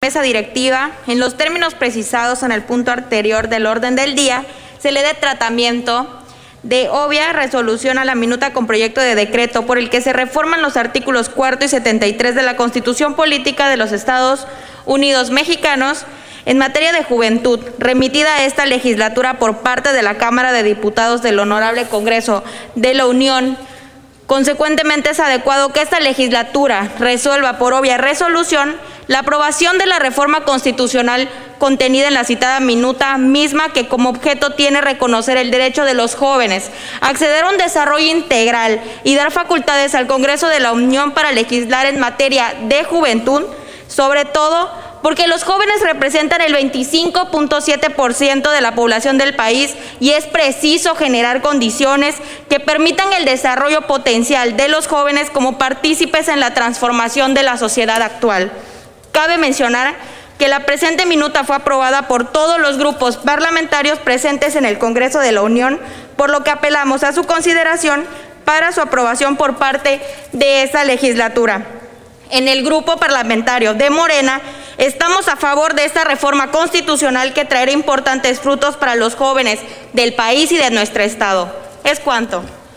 mesa directiva, en los términos precisados en el punto anterior del orden del día, se le dé tratamiento de obvia resolución a la minuta con proyecto de decreto por el que se reforman los artículos 4 y 73 de la Constitución Política de los Estados Unidos Mexicanos en materia de juventud, remitida a esta legislatura por parte de la Cámara de Diputados del Honorable Congreso de la Unión. Consecuentemente, es adecuado que esta legislatura resuelva por obvia resolución la aprobación de la reforma constitucional contenida en la citada minuta, misma que como objeto tiene reconocer el derecho de los jóvenes a acceder a un desarrollo integral y dar facultades al Congreso de la Unión para legislar en materia de juventud, sobre todo porque los jóvenes representan el 25.7% de la población del país y es preciso generar condiciones que permitan el desarrollo potencial de los jóvenes como partícipes en la transformación de la sociedad actual. Cabe mencionar que la presente minuta fue aprobada por todos los grupos parlamentarios presentes en el Congreso de la Unión, por lo que apelamos a su consideración para su aprobación por parte de esta legislatura. En el grupo parlamentario de Morena estamos a favor de esta reforma constitucional que traerá importantes frutos para los jóvenes del país y de nuestro estado. Es cuanto.